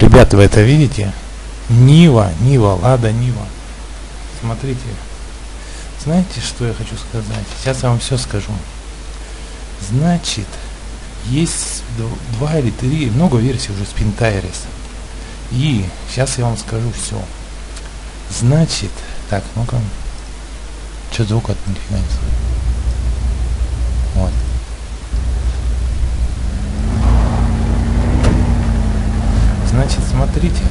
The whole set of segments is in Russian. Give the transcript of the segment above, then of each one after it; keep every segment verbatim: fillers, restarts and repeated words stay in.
Ребята, вы это видите? Нива, Нива, Лада Нива. Смотрите. Знаете, что я хочу сказать? Сейчас я вам все скажу. Значит, есть два или три, много версий уже Spintairs. И сейчас я вам скажу все. Значит, так, ну-ка. Что звук от нифига не слышно? Вот. Значит, смотрите.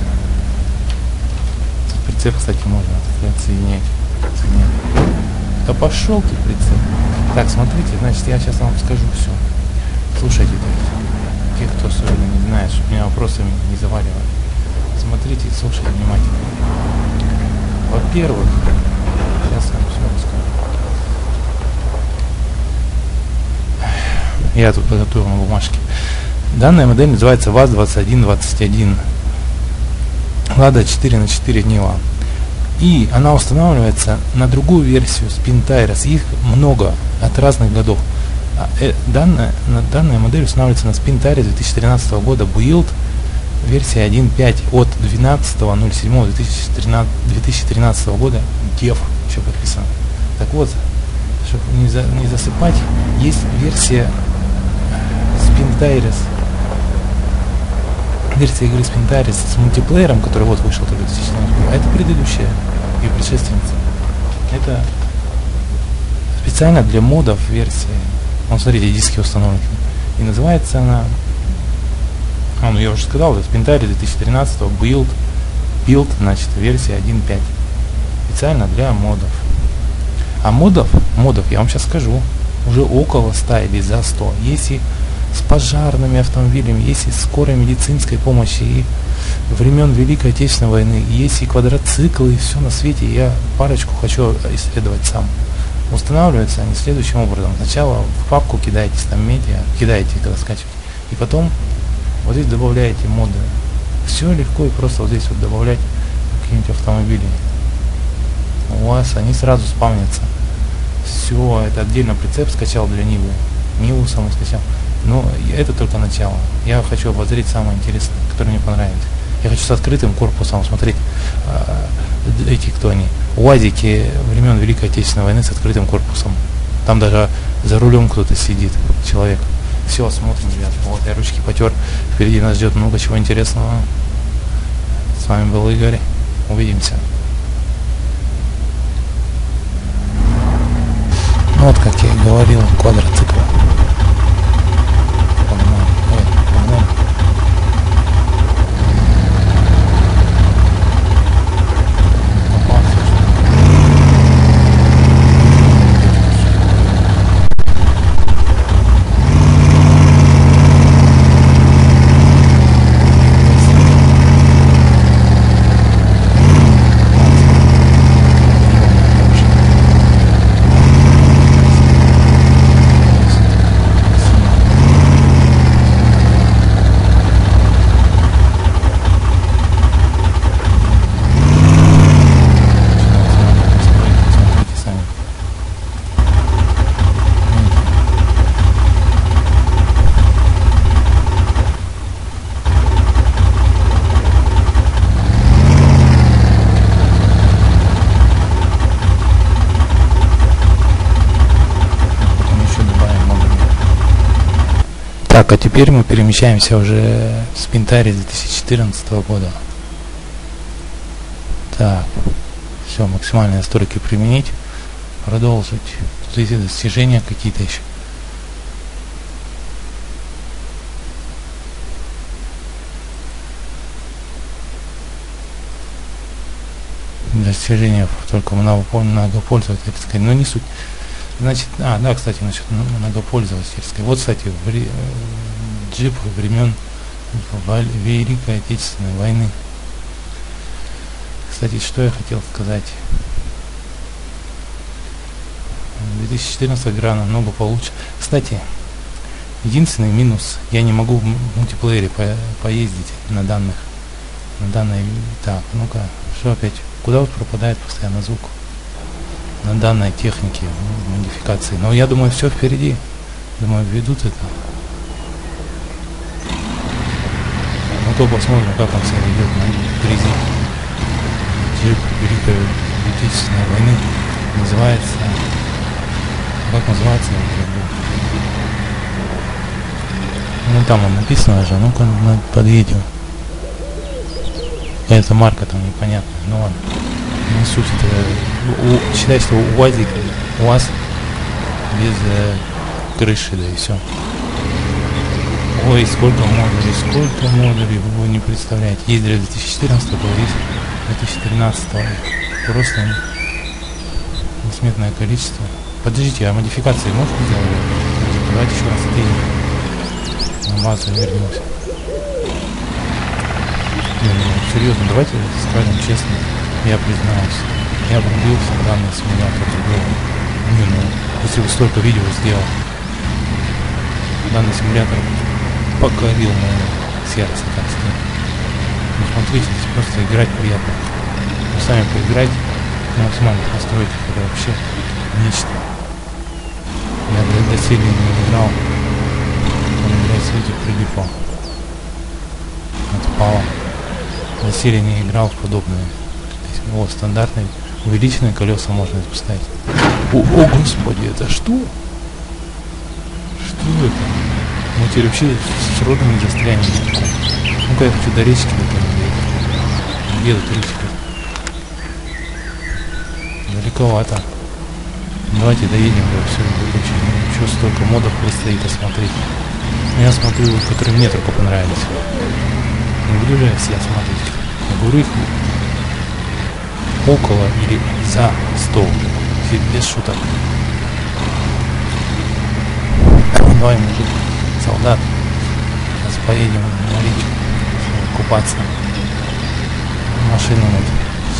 Тут прицеп, кстати, можно отсоединять. Соединять. Да пошел ты прицеп. Так, смотрите, значит, я сейчас вам скажу все. Слушайте, те, кто особенно не знает, чтобы меня вопросами не заваливали. Смотрите, слушайте внимательно. Во-первых, сейчас я вам все расскажу. Я тут подготовил на бумажке. Данная модель называется ВАЗ двадцать один двадцать один. Лада четыре на четыре Нива. И она устанавливается на другую версию Spintairs. Их много от разных годов. Э, данная, данная модель устанавливается на Spintairs две тысячи тринадцатого года Build, версия один точка пять от двенадцатого ноль седьмого две тысячи тринадцатого года. Дев, еще подписано. Так вот, чтобы не, за, не засыпать, есть версия Spintairs. Версия игры Spintairs с мультиплеером, который вот вышел только в две тысячи четырнадцатом году, а это предыдущая и предшественница. Это специально для модов версия. Вот смотрите, диски установлены. И называется она, а, ну я уже сказал, это Spintairs две тысячи тринадцатого Build, Build, значит, версия один точка пять. Специально для модов. А модов, модов, я вам сейчас скажу, уже около ста или за сто. Если с пожарными автомобилями, есть и скорой медицинской помощи, и времен Великой Отечественной войны, есть и квадроциклы, и все на свете. Я парочку хочу исследовать сам. Устанавливаются они следующим образом. Сначала в папку кидаетесь, там медиа, кидаете, когда скачиваете, и потом вот здесь добавляете моды. Все легко и просто вот здесь вот добавлять какие-нибудь автомобили. У вас они сразу спавнятся. Все, это отдельно прицеп скачал для Нивы. Ниву саму скачал. Но это только начало. Я хочу обозреть самое интересное, которое мне понравилось. Я хочу с открытым корпусом смотреть э, эти, кто они, УАЗики времен Великой Отечественной войны с открытым корпусом. Там даже за рулем кто-то сидит, человек. Все, смотрим, ребят. Вот я ручки потер. Впереди нас ждет много чего интересного. С вами был Игорь. Увидимся. Ну вот, как я и говорил, квадроцикл. Так, а теперь мы перемещаемся уже в Spintairs две тысячи четырнадцатого года. Так, все, максимальные настройки применить, продолжить. Тут есть достижения какие-то еще. Достижения только многопользовательской, но не суть. Значит, а, да, кстати, насчет многопользовательской. Вот, кстати, в, джип времен Великой Отечественной войны. Кстати, что я хотел сказать. две тысячи четырнадцатая игра намного получше. Кстати, единственный минус, я не могу в мультиплеере по поездить на данных. На данной. Так, ну-ка, что опять? Куда вот пропадает постоянно звук? На данной технике, ну, модификации. Но я думаю, все впереди. Думаю, ведут это. что посмотрим, как он себя ведет на призе Великой Отечественной войны. Называется... Как называется? Ну там он написано же, ну-ка под видео. Эта марка там непонятная, ну ладно. Ну суть это... Считай, что УАЗик, УАЗ без э, крыши, да и все. Ой, сколько модулей, сколько модулей, вы не представляете. Есть для две тысячи четырнадцатого, есть две тысячи тринадцатого. Просто несметное количество. Подождите, а модификации можно сделать? Давайте еще раз отъедем. На базу вернемся. Не, ну, серьезно, давайте скажем честно. Я признаюсь. Я влюбился в данный симулятор. Не, ну, если бы столько видео сделал. Данный симулятор покорил мое сердце, так сказать. Ну, смотрите, здесь просто играть приятно. Вы сами поиграйте на максимальных настройках. Это вообще нечто. Я до доселе не играл. Он играет в виде прилипал. Отпало. Доселе не играл в подобное. Вот, стандартные увеличенные колеса можно поставить. О, о господи, это что? Что это? Мы теперь вообще с родом не застрянем. Ну-ка я хочу до речки доехать. Где тут речка? Далековато. Давайте доедем до все выключим. Еще столько модов предстоит осмотреть. Я смотрю, которые мне только понравились. Не буду же я все смотреть. Я говорю, их около или за сто. Без шуток. Давай, мужик, солдат. Сейчас поедем на речку купаться. Машину надо.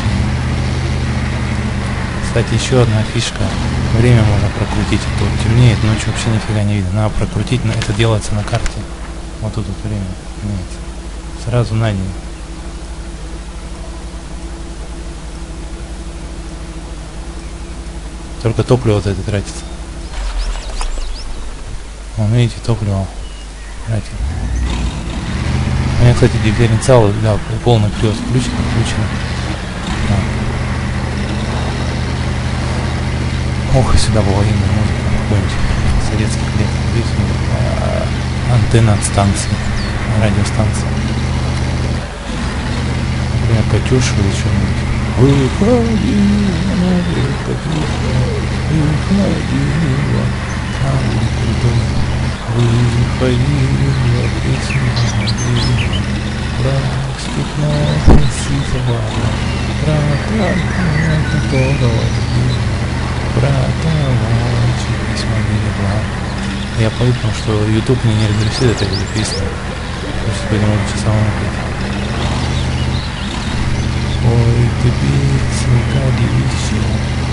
Кстати, еще одна фишка. Время можно прокрутить. А то темнеет, ночью вообще нифига не видно. Надо прокрутить, это делается на карте. Вот тут вот время меняется. Сразу на день. Только топливо за это тратится. Вон, видите, топливо тратит. У меня, кстати, дифференциал, да, полный плюс включен, включен. Да. Ох, сюда была именно музыка, какой-нибудь советский лет. Видите, а, антенна от станции, радиостанции. Например, Катюша или что-нибудь. Выходи, она выходила, выходила, там крутой, выходила, песня, брак стекла, сизого, брата, которого брата, письма берегла. Я пою, потому что YouTube мне не разрешит эту песню. Просто теперь не могу часовым петь. Ой, ты песня, кадище.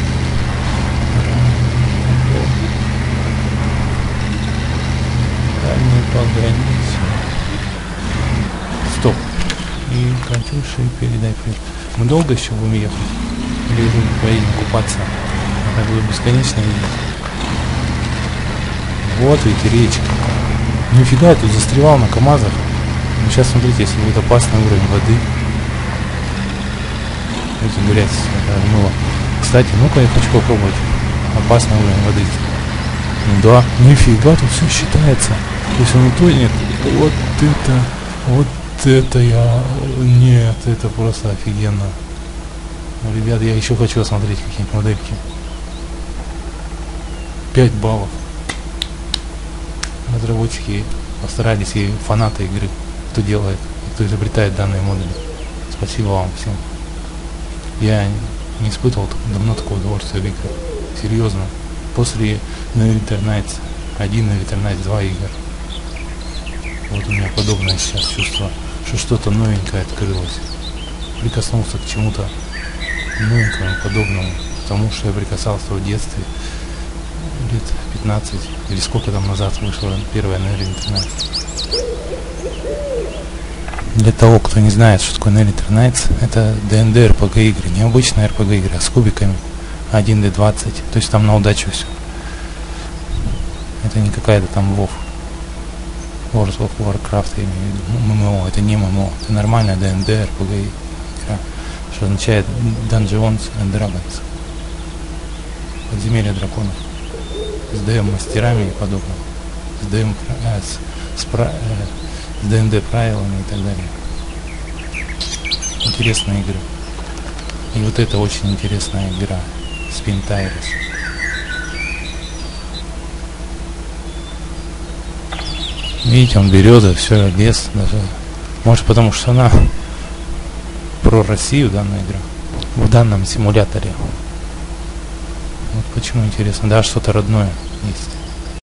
Дальний погранице. Стоп. И Катюше передай привет. Мы долго еще будем ехать? Или уже поедем купаться? Я буду бесконечно видеть. Вот ведь речка. Нифига, я тут застревал на КамАЗах. Ну сейчас смотрите, если будет опасный уровень воды. Эти грязь размыло. Кстати, ну-ка я хочу попробовать. Опасный уровень воды. Ну да, нифига, тут все считается. То есть он не тонет. Вот это, вот это я... Нет, это просто офигенно. Ну, ребят, я еще хочу осмотреть какие-нибудь модельки. пять баллов. Разработчики постарались, и фанаты игры, кто делает, кто изобретает данные модули. Спасибо вам всем. Я не испытывал давно такого удовольствия в играх. Серьезно. После Narrator Nights один, Narrator Nights два игр. Вот у меня подобное сейчас чувство, что что-то новенькое открылось. Прикоснулся к чему-то новенькому, подобному тому, что я прикасался в детстве. Лет пятнадцать или сколько там назад вышла первая Narrator Nights. Для того, кто не знает, что такое Narrator Nights, это ди энд ди эр пи джи игры, необычные эр пи джи игры, а с кубиками один дэ двадцать, то есть там на удачу все. Это не какая-то там вов. World of Warcraft, я имею в виду, ММО, это не ММО, это нормальная ди энд ди, эр пи джи игра, что означает Dungeons and Dragons, подземелье драконов, с ди эм-мастерами и подобное, с ди эм, э, с, с, э, с ди энд ди правилами и так далее. Интересные игры. И вот это очень интересная игра, Spintires. Видите, он берет, все, лес даже. Может, потому что она про Россию, данная игра, в данном симуляторе. Вот почему интересно, да, что-то родное есть.